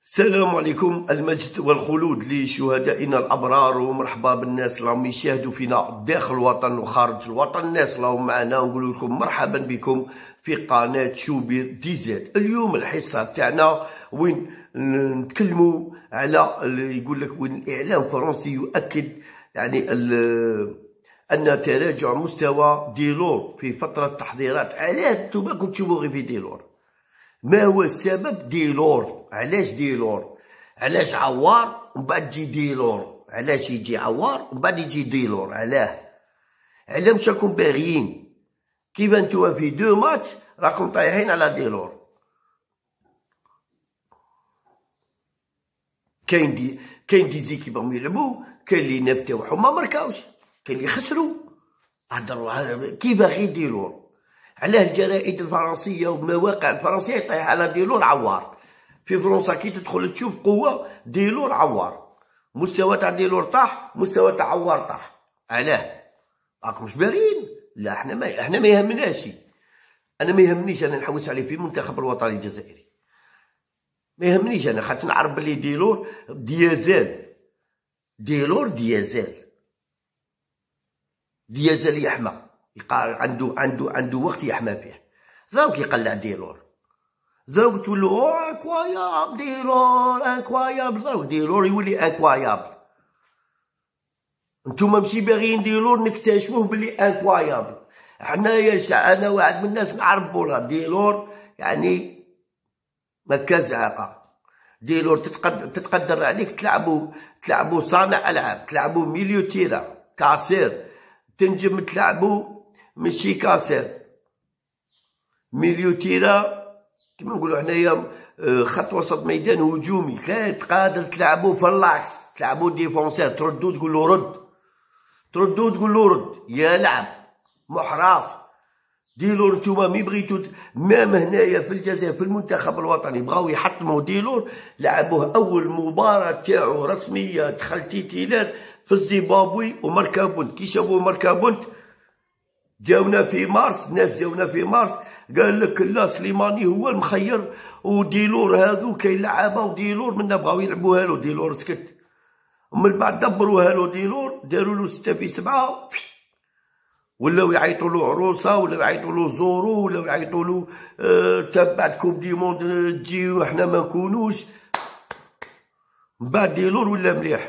السلام عليكم. المجد والخلود لشهدائنا الأبرار، ومرحبا بالناس اللي راهم يشاهدوا فينا داخل الوطن وخارج الوطن. الناس اللي راهم معنا نقول لكم مرحبا بكم في قناة شوبير دي زاد. اليوم الحصة تاعنا وين نتكلموا على يقول لك وين الإعلام الفرنسي يؤكد يعني أن تراجع مستوى ديلور في فترة التحضيرات. علاش نتوما كنتو تشوفوا غير في ديلور؟ ما هو السبب ديلور؟ علاش ديلور؟ علاش عوار ومن بعد يجي ديلور؟ علاش يجي عوار ومن بعد يجي ديلور؟ علاه مش راكم باغيين؟ كيف انتوا في دو ماتش راكم طايحين على ديلور؟ كاين دي زيكيب راهم يلعبوا، كاين اللي نفتاو وما ماركاوش، كاين اللي خسروا. هضروا كيف باغي ديلور؟ علاه الجرائد الفرنسيه والمواقع الفرنسيه يطيح على ديلور عوار؟ في فرنسا كي تدخل تشوف قوه ديلور عوار، مستوى تاع ديلور طاح، مستوى تاع عوار طاح. علاه؟ راكم مش باغيين؟ لا احنا ما يهمناش. انا ما يهمنيش، انا نحوس عليه في المنتخب الوطني الجزائري. ما يهمنيش انا، خاطر نعرف بلي ديلور ديازال. ديلور ديازال يحمى، عنده وقت يحمى فيه. ذاك يقلع ديلور، ذاك تولو انكوايابل ديلور، انكوايابل. ذاك ديلور يولي انكوايابل. نتوما ماشي باغيين ديلور نكتشفوه بلي انكوايابل. حنايا انا واحد من الناس نعرف بولا ديلور يعني مكا زعاقه. ديلور تتقدر عليك تلعبوا صانع العاب، تلعبوا ميليو تيرا كاسير، تنجم تلعبوا ماشي كاسير، ميليو تيرا كيما نقولوا حنايا خط وسط ميدان هجومي. قادر تلعبوا في اللاكس، تلعبوا ديفونسير، تردو تقولوا رد، تردو تقولوا رد، يلعب محراف. ديلور نتوما مي بغيتو مام هنايا في الجزائر في المنتخب الوطني بغاو يحطموا ديلور، لعبوه اول مباراة تاعو رسمية دخل تيتيلار في الزيمبابوي وماركابونت. كي شافوا ماركابونت جاونا في مارس، ناس جاونا في مارس قال لك لا سليماني هو المخير وديلور هذو كاين لعابه وديلور منا بغاو يلعبوها له. ديلور سكت، ومن بعد دبروها له ديلور، داروا له 6-7، ولاو يعيطوا له عروسه، ولاو يعيطوا له زورو، ولاو يعيطوا له تبع كوب دي موند تجي وحنا ما نكونوش. من بعد ديلور ولا مليح.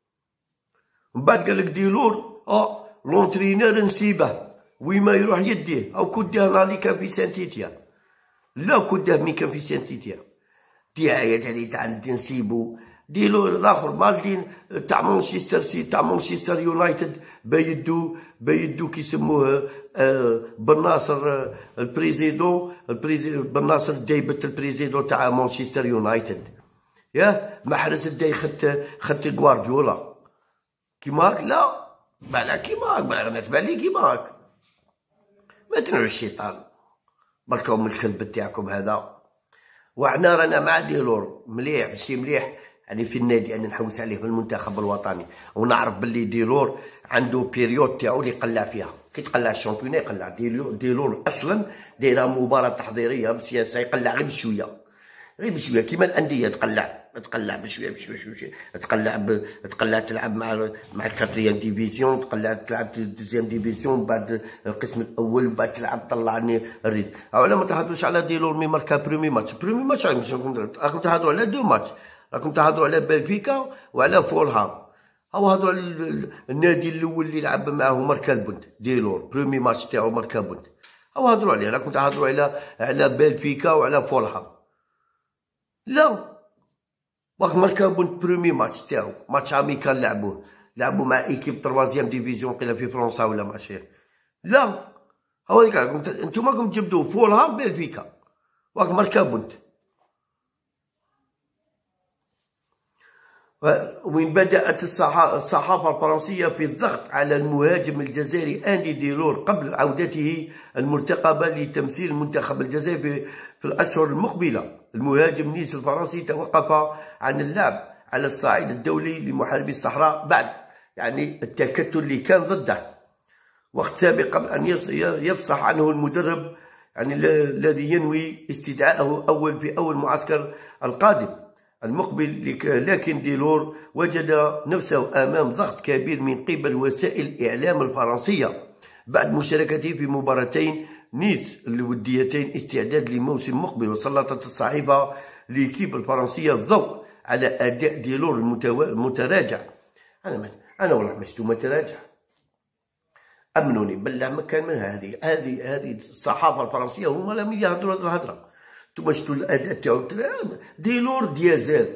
من بعد قال لك ديلور لونترينور نسيبه وين ما يروح يديه، او كداه نهار كان في سانتيتيا. لا كداه مين كان في سانتيتيا. دعاية هذه تاع نسيبو ديلور الاخر مالدين تاع مانشستر سيتي، تاع مانشستر يونايتد بايدو كيسموه بن ناصر البريزيدون بن ناصر دايبت البريزيدون تاع مانشستر يونايتد. ياه محرز داي خدت غوارديولا كيماك. لا بالا كيماك، بالا تبان لي كيماك. ما تنعوا الشيطان بركاو من الكذب تاعكم هذا. وحنا رانا مع ديلور مليح، ماشي مليح يعني في النادي. انا نحوس عليه في المنتخب الوطني، ونعرف باللي ديلور عنده بيريود تاعو اللي يقلع فيها. كي تقلع الشامبيون يقلع. ديلور اصلا دايره مباراه تحضيريه بسياسه، يقلع غير بشويه، غير بشويه كيما الانديه تقلع بشويه تقلع تلعب مع الكاتريام ديفيزيون، تقلع تلعب دوزيام ديفيزيون، بعد القسم الاول، بعد تلعب طلعني الريت. اولا ما تهضروش على ديلور مي ماركا بريمي ماتش راكم تهضروا على دو ماتش، راكم تهضروا على بنفيكا وعلى فولهام. هاو هضروا على النادي الاول اللي لعب معاه ماركابونت ديلور، بريمي ماتش تاعو ماركابونت. هاو هضروا عليه، راكم تهضروا على بنفيكا وعلى فولهام. لا واخ ماركابونت بريمي ماتش تاعو ماتش اميكال لعبوه مع ايكيب تروازيام ديفيزيون قيلا في فرنسا ولا ماشي. لا هو هذيك انتوما راكم تجبدوا فولهام بنفيكا واخ ماركابونت. وين بدأت الصحافة الفرنسية في الضغط على المهاجم الجزائري أندي ديلور قبل عودته المرتقبة لتمثيل المنتخب الجزائري في الأشهر المقبلة. المهاجم نيس الفرنسي توقف عن اللعب على الصعيد الدولي لمحاربي الصحراء بعد يعني التكتل اللي كان ضده، وقت سابق قبل أن يفصح عنه المدرب يعني الذي ينوي استدعائه في أول معسكر القادم. المقبل. لكن ديلور وجد نفسه أمام ضغط كبير من قبل وسائل الإعلام الفرنسية بعد مشاركته في مباراتين نيس الوديتين استعداد لموسم مقبل. وسلطت الصحيفة ليكيب الفرنسية الضوء على أداء ديلور المتراجع. أنا والله ما شفتو متراجع، أمنوني بالله ما كان من هذه الصحافة الفرنسية هما لم يهضروا هذه الهضرة. نتوما شفتوا الأداء تاعو ديلور ديازال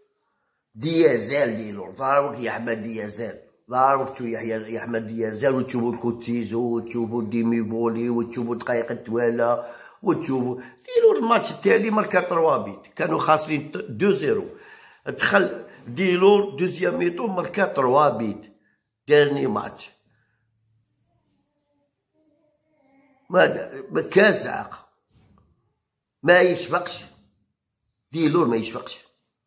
ديلور ضربك يا أحمد ديازال، ضربك يا أحمد ديازال، وتشوفوا الكوتيزو وتشوفوا ديمي بولي وتشوفوا دقائق التوالا وتشوفوا ديلور. الماتش التالي ماركا 3 بيت، كانوا خاسرين 2-0، دخل ديلور دوزيام ميطو ماركا 3 بيت ديرني ماتش. ما كازعق، ما يشفقش ديلور، ما يشفقش.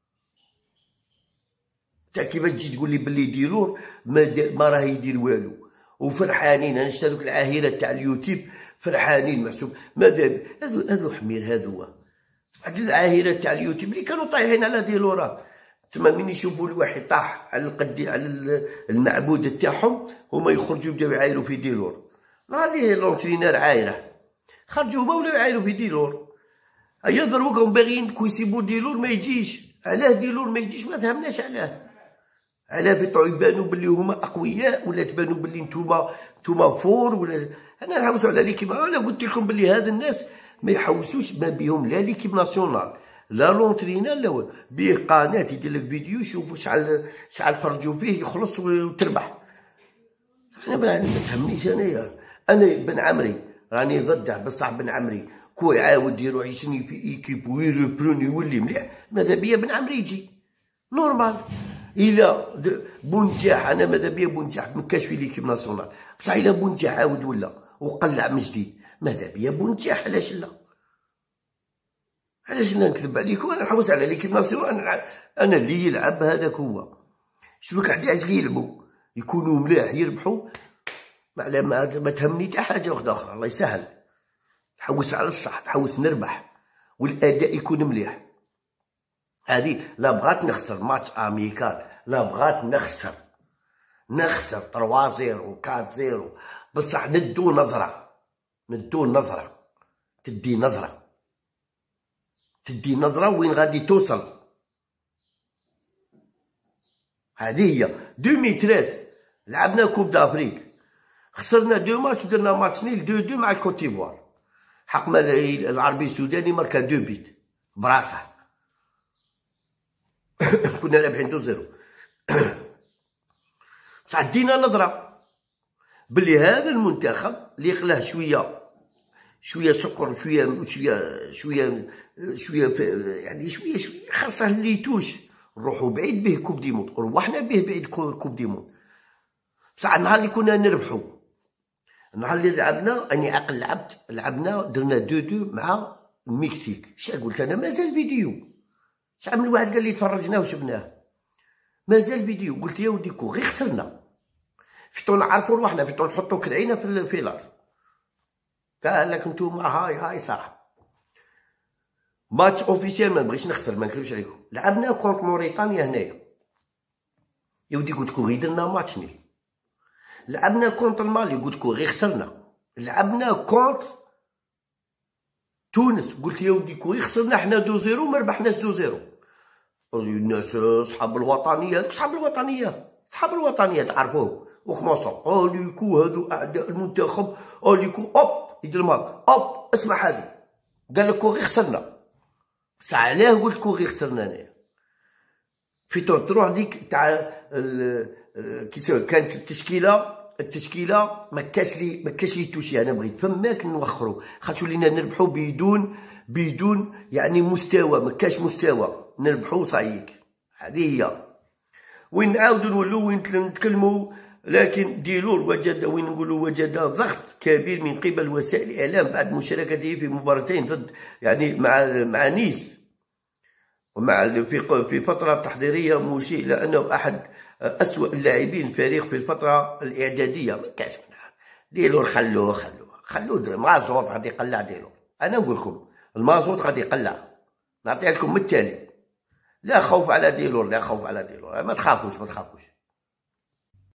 تا كيفاش تجي تقول لي بلي ديلور ما راه يدير والو وفرحانين. انا شفت هذوك العاهره تاع اليوتيوب فرحانين محسوب. ماذا هذو حمير، هذو واحد العاهره تاع اليوتيوب اللي كانوا طايحين على ديلورا. تما من يشوفوا الواحد طاح على المعبود تاعهم هما يخرجوا يبداو يعايروا في ديلور. نهار اللي لونترينور عايره خرجوا هما ولاو يعايروا في ديلور. هيا دروكم باغيين يسيبوا ديلور ما يجيش. علاه ديلور ما يجيش؟ ما فهمناش علاه بيطلعوا يبانوا بلي هما اقوياء، ولا تبانوا بلي نتوما فور، ولا انا نحوسوا على ليكيب. انا قلت لكم بلي هاد الناس ما يحوسوش ما بهم لا ليكيب ناسيونال لا لونترينور لا بيه قناه يدير لك فيديو يشوفوا شحال فرجوا فيه يخلص وتربح. انا ما تهمنيش. انا بن عمري راني ضده، بصح بن عمري كو يعاود يروح يسني في ايكيب ويربرون يولي مليح، ماذا بيا بن عمري يجي نورمال. إلا بونجاح انا ماذا بيا بونجاح مكاش في ليكيب ناسيونال، بصح إلا بونجاح عاود ولا وقلع من جديد ماذا بيا بونجاح. علاش لا؟ علاش لا نكذب عليكم؟ انا نحوس على ليكيب ناسيونال. انا اللي يلعب هذاك هو. شوفك 11 اللي يلعبوا يكونوا ملاح يربحوا، ما تهمني حتى حاجه واحده اخرى. الله يسهل، نحوس على الصح، نحوس نربح والاداء يكون مليح. هذه لا بغات نخسر ماتش اميكال، لا بغات نخسر 3-0 و 4-0، بصح ندو نظره تدي نظره وين غادي توصل. هذه هي 2013 لعبنا كوب دافريك، خسرنا 2 ماتش ودرنا ماتش نيل 2-2 مع الكوتيفوار. حق العربي السوداني ماركا 2 بيت براسه. كنا رابحين 2-0. بصح دينا نظرة بلي هذا المنتخب اللي خلاه شوية سكر، شوية يعني شوية خاصة اللي يتوش نروحو بعيد به كوب دي موند، روحنا به بعيد كوب دي موند. بصح النهار اللي كنا نربحو، النهار اللي لعبنا اني عقل لعبنا درنا 2-2 مع المكسيك. شا قلت انا مازال فيديو، شحال من واحد قال لي تفرجناه وشفناه، مازال فيديو. قلت يا ودي كو غير خسرنا، فيتو نعرفو رواحنا، فيتو نحطو كدعينا في الفيلار. قال لك نتوما هاي صراحه ماتش اوفيسيال ما نبغيش نخسر، ما نكذبش عليكم. لعبنا كونت موريتانيا هنايا يا ودي، قلت لكم غير درنا ماتش نيل. لعبنا كونت المالي، قلت لكم غير خسرنا. لعبنا كونت تونس، قلت يا ودي كون خسرنا حنا 2-0 ما ربحناش 2-0. الناس صحاب الوطنيه تعرفوه وخماصه ليكو هادو اعداء المنتخب ليكو اوب يدير مال اوب. اسمع هذه قال لك غير خسرنا، بصح علاه قلت لكم غير خسرنا انايا. في تروح ديك تاع كي كانت التشكيله ما كاش لي توشي. انا بغيت فماك نوخرو خاطر ولينا نربحو بدون يعني مستوى، ما كاش مستوى نربحو صايك. هذه هي وين نعاودو نولو وين نتكلمو. لكن ديلور وجد ضغط كبير من قبل وسائل الاعلام بعد مشاركته في مباراتين ضد يعني مع نيس ومع في فتره تحضيريه، مشير الى انه احد اسوأ اللاعبين الفريق في الفتره الاعداديه. ما كاش ديلور خلوه مازوط غادي يقلع ديلور. انا نقول لكم المازوط غادي يقلع. نعطيها لكم من التالي لا خوف على ديلور، لا خوف على ديلور، ما تخافوش ما تخافوش.